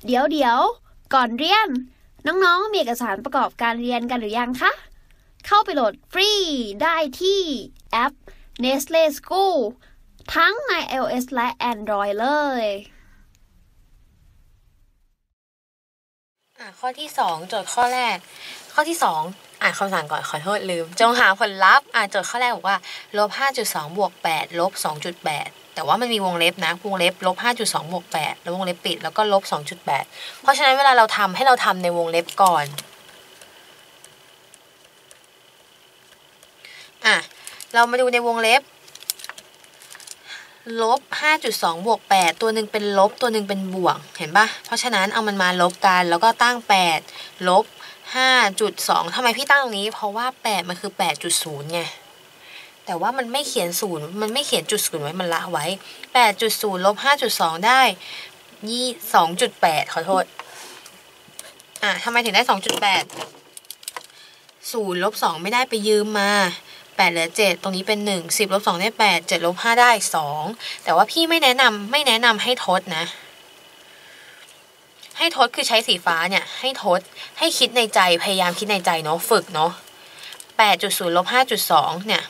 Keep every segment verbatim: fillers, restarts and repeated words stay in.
เดี๋ยวเดี๋ยวก่อนเรียนน้องๆมีเอกสารประกอบการเรียนกันหรือยังคะเข้าไปโหลดฟรีได้ที่แอป Nestle School ทั้งใน iOS และ Android เลยอ่ะข้อที่สองโจทย์ข้อแรกข้อที่สองอ่านคำสั่งก่อนขอโทษลืมจงหาผลลัพธ์อ่านโจทย์ข้อแรกบอกว่าลบ ห้าจุดสอง บวก แปด ลบ สองจุดแปด แต่ว่ามันมีวงเล็บนะวงเล็บลบ ห้าจุดสอง บวก แปด แล้ววงเล็บปิดแล้วก็ลบ สองจุดแปด เพราะฉะนั้นเวลาเราทำให้เราทำในวงเล็บก่อนอ่ะเรามาดูในวงเล็บลบ ห้าจุดสอง บวก แปด ตัวหนึ่งเป็นลบตัวหนึ่งเป็นบวกเห็นปะเพราะฉะนั้นเอามันมาลบกันแล้วก็ตั้งแปดลบ ห้าจุดสอง ทำไมพี่ตั้งตรงนี้เพราะว่าแปดมันคือ แปดจุดศูนย์ ไงแต่ว่ามันไม่เขียนศูนย์มันไม่เขียนจุดศูนย์ไว้มันละไว้ แปดจุดศูนย์ ลบ ห้าจุดสอง ได้ยี่ สองจุดแปด ขอโทษอ่ะทำไมถึงได้ สองจุดแปด ศูนย์ ลบ สอง ไม่ได้ไปยืมมาแปดเหลือเจ็ดตรงนี้เป็นหนึ่ง สิบ ลบ สอง ได้แปด เจ็ด ลบ ห้า ได้สองแต่ว่าพี่ไม่แนะนำไม่แนะนำให้ทดนะให้ทดคือใช้สีฟ้าเนี่ยให้ทดให้คิดในใจพยายามคิดในใจเนาะฝึกเนาะ แปดจุดศูนย์ ลบ ห้าจุดสอง เนี่ย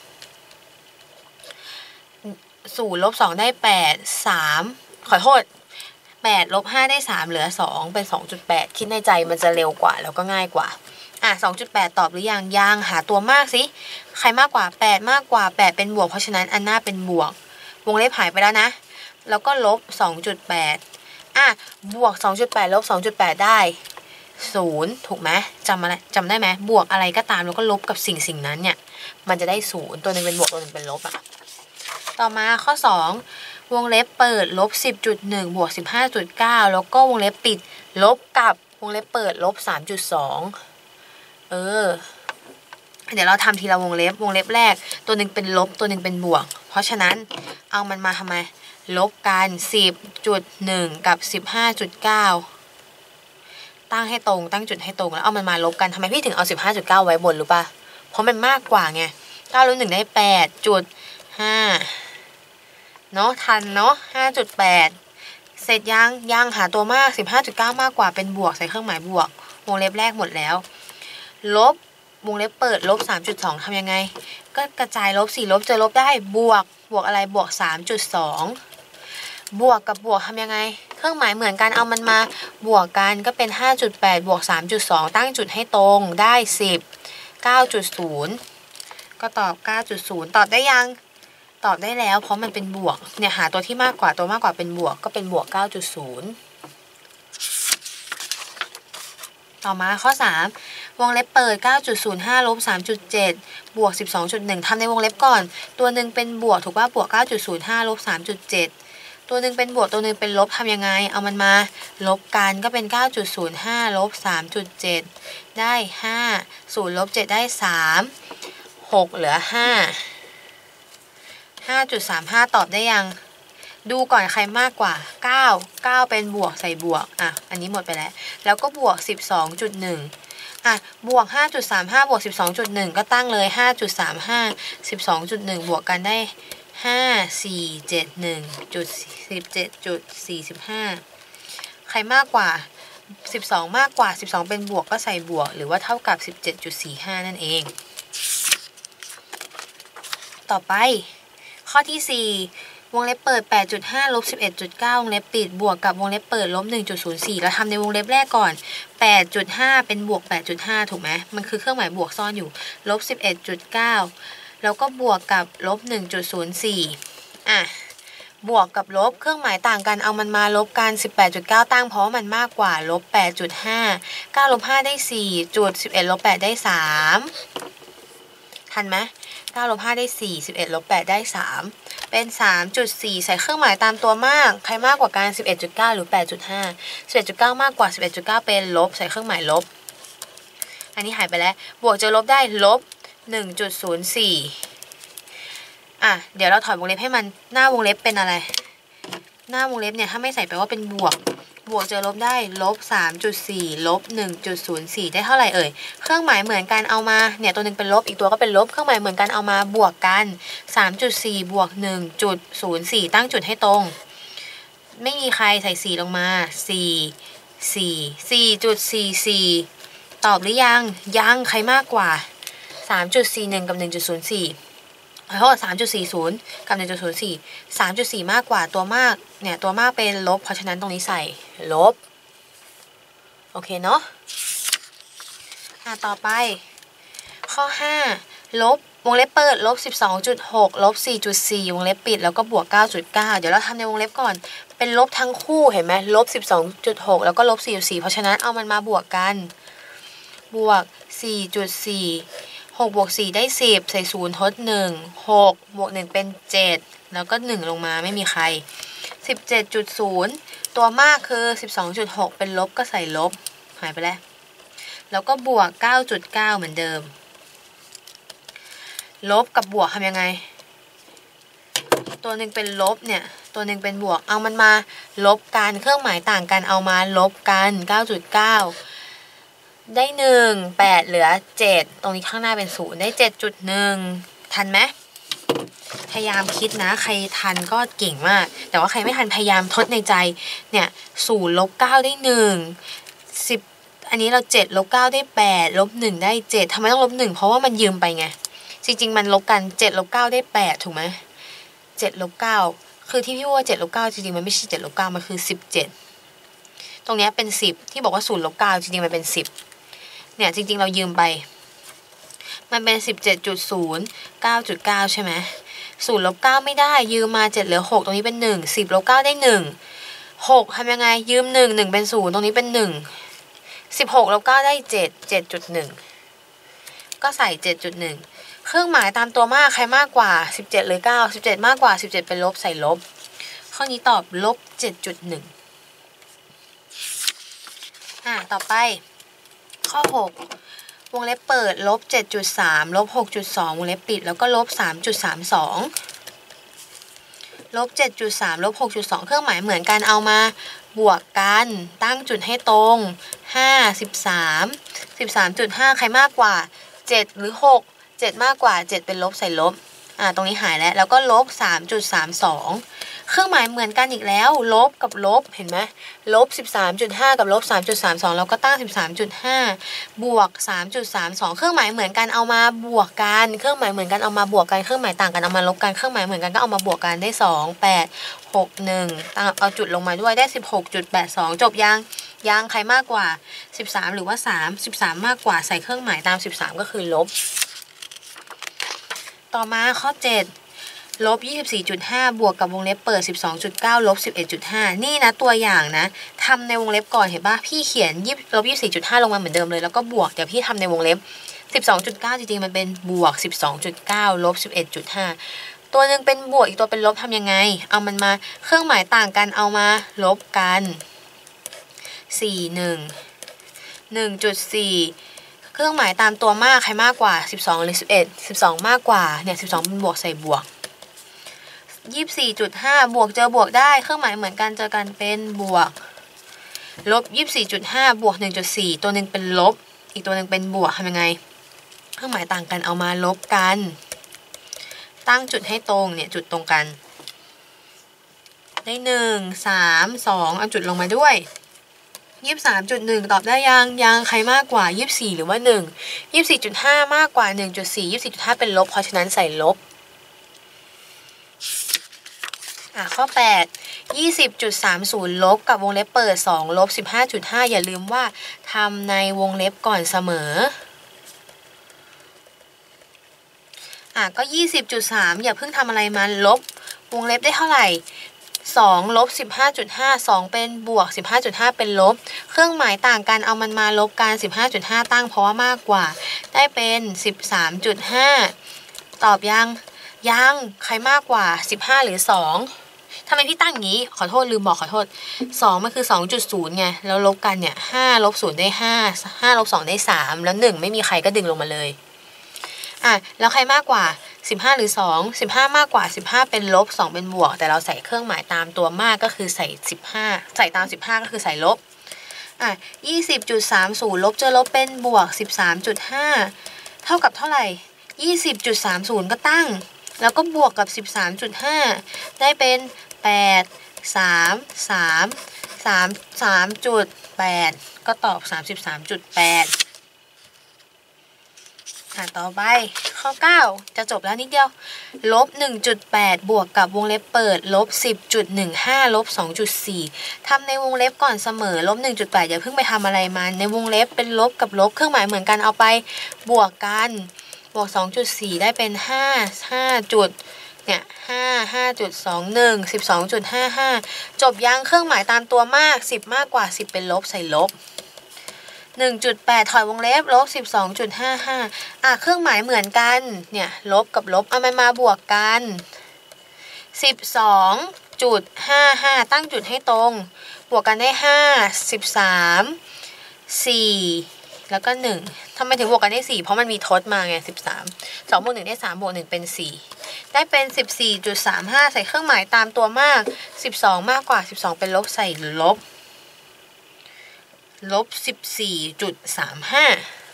ศูนย์ ลบ สอง ได้แปด สามขอโทษแปด ลบ ห้า ได้สามเหลือสองเป็น สองจุดแปด คิดในใจมันจะเร็วกว่าแล้วก็ง่ายกว่าอ่ะ สองจุดแปด ตอบหรือยังยังหาตัวมากสิใครมากกว่าแปดมากกว่าแปดเป็นบวกเพราะฉะนั้นอันหน้าเป็นบวกวงเล็บหายไปแล้วนะแล้วก็ลบ สองจุดแปด อ่ะบวก สองจุดแปด ลบ สองจุดแปด ได้ศูนย์ถูกไหมจำอะไรจำได้ไหมบวกอะไรก็ตามแล้วก็ลบกับสิ่งสิ่งนั้นเนี่ยมันจะได้ศูนย์ตัวนึงเป็นบวกตัวนึงเป็นลบอ่ะต่อมาข้อสองวงเล็บเปิดลบ สิบจุดหนึ่ง บวก สิบห้าจุดเก้า แล้วก็วงเล็บปิดลบกับวงเล็บเปิดลบ สามจุดสองเออเดี๋ยวเราทำทีละวงเล็บวงเล็บแรกตัวหนึ่งเป็นลบตัวหนึ่งเป็นบวกเพราะฉะนั้นเอามันมาทำไมลบกัน สิบจุดหนึ่ง กับ สิบห้าจุดเก้า ตั้งให้ตรงตั้งจุดให้ตรงแล้วเอามันมาลบกันทำไมพี่ถึงเอา สิบห้าจุดเก้า ไว้บนรู้ป่ะเพราะมันมากกว่าไงเก้าลบหนึ่งได้ แปดจุดห้า เนาะทันเนาะ ห้าจุดแปด เสร็จยังยังหาตัวมาก สิบห้าจุดเก้า มากกว่าเป็นบวกใส่เครื่องหมายบวกวงเล็บแรกหมดแล้วลบวงเล็บเปิดลบ สามจุดสอง ทำยังไงก็กระจายลบสี่ลบเจอลบได้บวกบวกอะไรบวก สามจุดสอง บวกกับบวกทำยังไงเครื่องหมายเหมือนกันเอามันมาบวกกันก็เป็น ห้าจุดแปด บวก สามจุดสอง ตั้งจุดให้ตรงได้สิบ เก้าจุดศูนย์ ก็ตอบ เก้าจุดศูนย์ ตอบได้ยังตอบได้แล้วเพราะมันเป็นบวกเนี่ยหาตัวที่มากกว่าตัวมากกว่าเป็นบวกก็เป็นบวก เก้าจุดศูนย์ ต่อมาข้อสามวงเล็บเปิด เก้าจุดศูนย์ห้า ลบ สามจุดเจ็ด บวก สิบสองจุดหนึ่ง ทำในวงเล็บก่อนตัวหนึ่งเป็นบวกถูกป่ะบวก เก้าจุดศูนย์ห้า ลบ สามจุดเจ็ด ตัวหนึ่งเป็นบวกตัวหนึ่งเป็นลบทำยังไงเอามันมาลบกันก็เป็น เก้าจุดศูนย์ห้า ลบ สามจุดเจ็ด ได้ห้า ศูนย์ ลบ เจ็ด ได้สาม หกเหลือห้า ห้าจุดสามห้า ตอบได้ยังดูก่อนใครมากกว่าเก้า เก้าเป็นบวกใส่บวกอ่ะอันนี้หมดไปแล้วแล้วก็บวก สิบสองจุดหนึ่ง อ่ะบวก ห้าจุดสามห้า บวก สิบสองจุดหนึ่ง ก็ตั้งเลย ห้าจุดสามห้า สิบสองจุดหนึ่ง บวกกันได้ห้า สี่ เจ็ด หนึ่ง จุด สิบเจ็ดจุดสี่ห้า ใครมากกว่าสิบสองมากกว่าสิบสองเป็นบวกก็ใส่บวกหรือว่าเท่ากับ สิบเจ็ดจุดสี่ห้า นั่นเองต่อไปข้อที่สี่วงเล็บเปิด แปดจุดห้า ลบ สิบเอ็ดจุดเก้า วงเล็บปิดบวกกับวงเล็บเปิดลบ หนึ่งจุดศูนย์สี่ แล้วทำในวงเล็บแรกก่อน แปดจุดห้า เป็นบวก แปดจุดห้า ถูกไหมมันคือเครื่องหมายบวกซ่อนอยู่ลบ สิบเอ็ดจุดเก้า แล้วก็บวกกับลบ หนึ่งจุดศูนย์สี่ อ่ะบวกกับลบเครื่องหมายต่างกันเอามันมาลบกัน สิบแปดจุดเก้า ตั้งเพราะมันมากกว่าลบ แปดจุดห้า เก้าลบห้าได้สี่จุด สิบเอ็ดลบแปดได้สามทันไหมเก้าลบห้าได้สี่ สิบเอ็ดลบแปดได้สามเป็น สามจุดสี่ ใส่เครื่องหมายตามตัวมากใครมากกว่ากัน สิบเอ็ดจุดเก้า หรือ แปดจุดห้า สิบเอ็ดจุดเก้า มากกว่า สิบเอ็ดจุดเก้า เป็นลบใส่เครื่องหมายลบอันนี้หายไปแล้วบวกเจอลบได้ลบ หนึ่งจุดศูนย์สี่ อ่ะเดี๋ยวเราถอดวงเล็บให้มันหน้าวงเล็บเป็นอะไรหน้าวงเล็บเนี่ยถ้าไม่ใส่แปลว่าเป็นบวกบวกเจอลบได้ลบ สามจุดสี่ ลบ หนึ่งจุดศูนย์สี่ ได้เท่าไหร่เอ่ยเครื่องหมายเหมือนกันเอามาเนี่ยตัวนึงเป็นลบอีกตัวก็เป็นลบเครื่องหมายเหมือนกันเอามาบวกกัน สามจุดสี่ บวก หนึ่งจุดศูนย์สี่ ตั้งจุดให้ตรงไม่มีใครใส่สี่ลงมาสี่สี่ สี่จุดสี่สี่ ตอบหรือยังยังใครมากกว่า สามจุดสี่หนึ่ง กับ หนึ่งจุดศูนย์สี่ ขอโทษ สามจุดสี่ศูนย์ กับ หนึ่งจุดศูนย์สี่ สามจุดสี่ มากกว่าตัวมากเนี่ยตัวมากเป็นลบเพราะฉะนั้นตรงนี้ใส่ลบโอเคเนาะอ่ะต่อไปข้อห้าลบวงเล็บเปิดลบ สิบสองจุดหก ลบ สี่จุดสี่ วงเล็บปิดแล้วก็บวก เก้าจุดเก้า เดี๋ยวเราทำในวงเล็บก่อนเป็นลบทั้งคู่เห็นไหมลบ สิบสองจุดหก แล้วก็ลบ สี่จุดสี่ เพราะฉะนั้นเอามันมาบวกกันบวก สี่จุดสี่ หกบวกสี่ได้สิบใส่ศูนย์ทดหนึ่ง หกบวกหนึ่งเป็นเจ็ดแล้วก็หนึ่งลงมาไม่มีใคร สิบเจ็ดจุดศูนย์ ตัวมากคือ สิบสองจุดหก เป็นลบก็ใส่ลบหายไปแล้วแล้วก็บวก เก้าจุดเก้า เหมือนเดิมลบกับบวกทำยังไงตัวหนึ่งเป็นลบเนี่ยตัวหนึ่งเป็นบวกเอามันมาลบกันเครื่องหมายต่างกันเอามาลบกัน เก้าจุดเก้า ได้หนึ่ง แปดเหลือเจ็ดตรงนี้ข้างหน้าเป็นศูนย์ได้ เจ็ดจุดหนึ่ง ทันไหมพยายามคิดนะใครทันก็เก่งมากแต่ว่าใครไม่ทันพยายามทดในใจเนี่ยศูนย์ลบเก้าได้หนึ่ง สิบอันนี้เราเจ็ดลบเก้าได้แปดลบหนึ่งได้เจ็ดทำไมต้องลบหนึ่งเพราะว่ามันยืมไปไงจริงๆมันลบกันเจ็ดลบเก้าได้แปดถูกไหมเจ็ดลบเก้าคือที่พี่ว่าเจ็ดลบเก้าจริงๆมันไม่ใช่เจ็ดลบเก้ามันคือสิบเจ็ดตรงนี้เป็นสิบที่บอกว่าศูนย์ลบเก้าจริงๆมันเป็นสิบเนี่ยจริงๆเรายืมไปมันเป็น สิบเจ็ดจุดศูนย์ เก้าจุดเก้า ใช่ไหมศูนย์ลบเก้าไม่ได้ยืมมาเจ็ดเหลือหกตรงนี้เป็นหนึ่ง สิบลบเก้าได้หนึ่ง หกทำยังไงยืมหนึ่ง หนึ่งเป็นศูนย์ตรงนี้เป็นหนึ่ง สิบหกลบเก้าได้เจ็ด เจ็ดจุดหนึ่ง ก็ใส่ เจ็ดจุดหนึ่ง เครื่องหมายตามตัวมากใครมากกว่าสิบเจ็ดหรือเก้า สิบเจ็ดมากกว่าสิบเจ็ดเป็นลบใส่ลบข้อนี้ตอบลบ เจ็ดจุดหนึ่ง อ่ะต่อไปข้อหกวงเล็บเปิดลบ เจ็ดจุดสาม ลบ หกจุดสอง วงเล็บปิดแล้วก็ลบ สามจุดสามสอง ลบ เจ็ดจุดสาม ลบ หกจุดสอง เครื่องหมายเหมือนกันเอามาบวกกันตั้งจุดให้ตรงห้า สิบสาม สิบสามจุดห้า ใครมากกว่าเจ็ดหรือหก เจ็ดมากกว่าเจ็ดเป็นลบใส่ลบอ่าตรงนี้หายแล้วแล้วก็ลบ สามจุดสามสอง เครื่องหมายเหมือนกันอีกแล้วลบกับลบเห็นไหมลบ สิบสามจุดห้า กับลบ สามจุดสามสอง เราก็ตั้ง สิบสามจุดห้า บวก สามจุดสามสอง เครื่องหมายเหมือนกันเอามาบวกกันเครื่องหมายเหมือนกันเอามาบวกกันเครื่องหมายต่างกันเอามาลบกันเครื่องหมายเหมือนกันก็เอามาบวกกันได้สอง แปด หก หนึ่งเอาจุดลงมาด้วยได้ สิบหกจุดแปดสอง จบยังยังใครมากกว่าสิบสามหรือว่าสาม สิบสามมากกว่าใส่เครื่องหมายตามสิบสามก็คือลบต่อมาข้อเจ็ดลบ ยี่สิบสี่จุดห้า บวกกับวงเล็บเปิด สิบสองจุดเก้า ลบ สิบเอ็ดจุดห้า นี่นะตัวอย่างนะทำในวงเล็บก่อนเห็นป่ะพี่เขียนลบ ยี่สิบสี่จุดห้า ลงมาเหมือนเดิมเลยแล้วก็บวกเดี๋ยวพี่ทำในวงเล็บ สิบสองจุดเก้า จริงๆมันเป็นบวก สิบสองจุดเก้า ลบ สิบเอ็ดจุดห้า ตัวหนึ่งเป็นบวกอีกตัวเป็นลบทำยังไงเอามันมาเครื่องหมายต่างกันเอามาลบกันสี่ หนึ่ง หนึ่งจุดสี่ เครื่องหมายตามตัวมากใครมากกว่าสิบสองหรือสิบเอ็ด สิบสองมากกว่าเนี่ยสิบสองเป็นบวกใส่บวก ยี่สิบสี่จุดห้า บวกเจอบวกได้เครื่องหมายเหมือนกันเจอกันเป็นบวกลบ ยี่สิบสี่จุดห้า บวก หนึ่งจุดสี่ ตัวหนึ่งเป็นลบอีกตัวหนึ่งเป็นบวกทำยังไงเครื่องหมายต่างกันเอามาลบกันตั้งจุดให้ตรงเนี่ยจุดตรงกันได้หนึ่ง สาม สองเอาจุดลงมาด้วยยี่สิบสามจุดหนึ่งตอบได้ยังยังใครมากกว่ายี่สิบสี่หรือว่าหนึ่ง ยี่สิบสี่จุดห้ามากกว่า หนึ่งจุดสี่ ยี่สิบสี่จุดห้าเป็นลบเพราะฉะนั้นใส่ลบอ่ะข้อแปด ยี่สิบจุดสามศูนย์ ลบกับวงเล็บเปิดสองลบ สิบห้าจุดห้า อย่าลืมว่าทำในวงเล็บก่อนเสมออ่ะก็ ยี่สิบจุดสาม อย่าเพิ่งทำอะไรมาลบวงเล็บได้เท่าไหร่สองลบ สิบห้าจุดห้า สองเป็นบวก สิบห้าจุดห้า เป็นลบเครื่องหมายต่างกันเอามันมาลบกัน สิบห้าจุดห้า ตั้งเพราะว่ามากกว่าได้เป็น สิบสามจุดห้า ตอบยังยังใครมากกว่าสิบห้าหรือสองทำไมพี่ตั้งอย่างนี้ขอโทษลืมบอกขอโทษสองมันคือ สองจุดศูนย์ ไงแล้วลบกันเนี่ยห้าลบศูนย์ได้ห้า ห้าลบสองได้สามแล้วหนึ่งไม่มีใครก็ดึงลงมาเลยอ่ะแล้วใครมากกว่าสิบห้าหรือสอง สิบห้ามากกว่าสิบห้าเป็นลบสองเป็นบวกแต่เราใส่เครื่องหมายตามตัวมากก็คือใส่สิบห้าใส่ตามสิบห้าก็คือใส่ลบอ่ะ ยี่สิบจุดสามศูนย์ ลบเจอลบเป็นบวก สิบสามจุดห้า เท่ากับเท่าไหร่ ยี่สิบจุดสามศูนย์ ก็ตั้งแล้วก็บวกกับ สิบสามจุดห้า ได้เป็นแปด สาม สามสาม สามจุดแปด ก็ตอบ สามสิบสามจุดแปด อ่ะต่อไปข้อเก้าจะจบแล้วนิดเดียวลบ หนึ่งจุดแปด บวกกับวงเล็บเปิดลบ สิบจุดหนึ่งห้า ลบ สองจุดสี่ ทำในวงเล็บก่อนเสมอลบ หนึ่งจุดแปด อย่าเพิ่งไปทำอะไรมาในวงเล็บเป็นลบกับลบเครื่องหมายเหมือนกันเอาไปบวกกันบวก สองจุดสี่ ได้เป็นห้า ห้าจุดเนี่ยห้า ห้าจุดสองหนึ่ง สิบสองจุดห้าห้า จบยังเครื่องหมายตามตัวมากสิบมากกว่าสิบเป็นลบใส่ลบหนึ่งจุดแปด ถอยวงเล็บลบ สิบสองจุดห้าห้า อ่ะเครื่องหมายเหมือนกันเนี่ยลบกับลบเอามันมาบวกกัน สิบสองจุดห้าห้า ตั้งจุดให้ตรงบวกกันได้ห้า สิบสาม สี่ แล้วก็หนึ่งทำไมถึงบวกกันได้สี่เพราะมันมีทดมาไงสิบสาม สองบวกหนึ่งได้สามบวกหนึ่งเป็นสี่ได้เป็น สิบสี่จุดสามห้า ใส่เครื่องหมายตามตัวมากสิบสองมากกว่าสิบสองเป็นลบใส่ลบลบ สิบสี่จุดสามห้า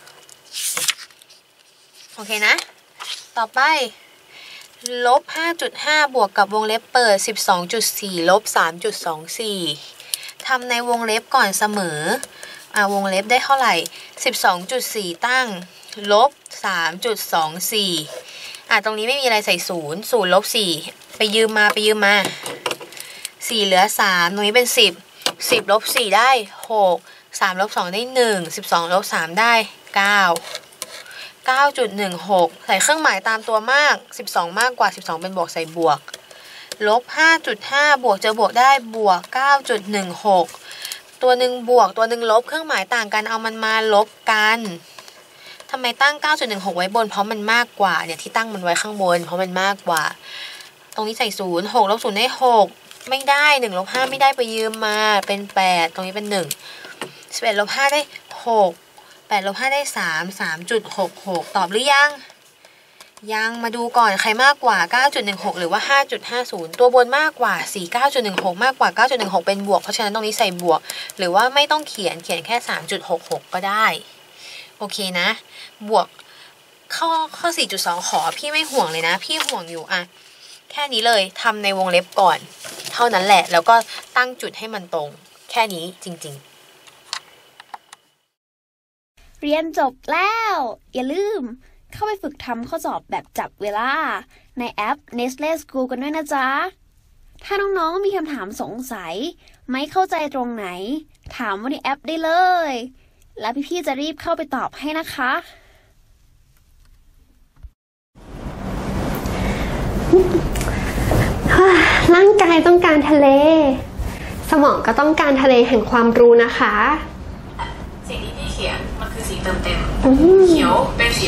โอเคนะต่อไปลบ ห้าจุดห้า บวกกับวงเล็บเปิด สิบสองจุดสี่ ลบ สามจุดสองสี่ ทำในวงเล็บก่อนเสมออ่าวงเล็บได้เท่าไหร่ สิบสองจุดสี่ ตั้งลบ สามจุดสองสี่ อ่ะตรงนี้ไม่มีอะไรใส่ศูนย์ ศูนย์ลบสี่ไปยืมมาไปยืมมาสี่เหลือสามตรงนี้เป็นสิบ สิบลบสี่ได้หกสามลบสองได้หนึ่ง สิบสองลบสามได้เก้า เก้าจุดหนึ่งหก ใส่เครื่องหมายตามตัวมากสิบสองมากกว่าสิบสองเป็นบวกใส่บวกลบ ห้าจุดห้า บวกเจอบวกได้บวก เก้าจุดหนึ่งหก ตัวหนึ่งบวกตัวหนึ่งลบเครื่องหมายต่างกันเอามันมาลบกันทำไมตั้ง เก้าจุดหนึ่งหก ไว้บนเพราะมันมากกว่าเนี่ยที่ตั้งมันไว้ข้างบนเพราะมันมากกว่าตรงนี้ใส่ศูนย์ หกลบศูนย์ได้หกไม่ได้หนึ่งลบห้าไม่ได้ไปยืมมาเป็นแปดตรงนี้เป็นหนึ่ง สิบเอ็ดลบห้าได้หก แปดลบห้าได้สาม สามจุดหกหก ตอบหรือยังยังมาดูก่อนใครมากกว่า เก้าจุดหนึ่งหก หรือว่า ห้าจุดห้าศูนย์ ตัวบนมากกว่าสี่ เก้าจุดหนึ่งหก มากกว่า เก้าจุดหนึ่งหก เป็นบวกเพราะฉะนั้นตรงนี้ใส่บวกหรือว่าไม่ต้องเขียนเขียนแค่ สามจุดหกหก ก็ได้โอเคนะบวกข้อข้อ สี่จุดสอง ขอพี่ไม่ห่วงเลยนะพี่ห่วงอยู่อะแค่นี้เลยทำในวงเล็บก่อนเท่านั้นแหละแล้วก็ตั้งจุดให้มันตรงแค่นี้จริงๆเรียนจบแล้วอย่าลืมเข้าไปฝึกทำข้อสอบแบบจับเวลาในแอป Nestle School กันด้วยนะจ๊ะถ้าน้องๆมีคำถามสงสัยไม่เข้าใจตรงไหนถามว่าในแอปได้เลยแล้วพี่ๆจะรีบเข้าไปตอบให้นะคะร่างกายต้องการทะเลสมองก็ต้องการทะเลแห่งความรู้นะคะสิ่งที่พี่เขียนมันคือสีเติมเต็มเขียวเป็นสี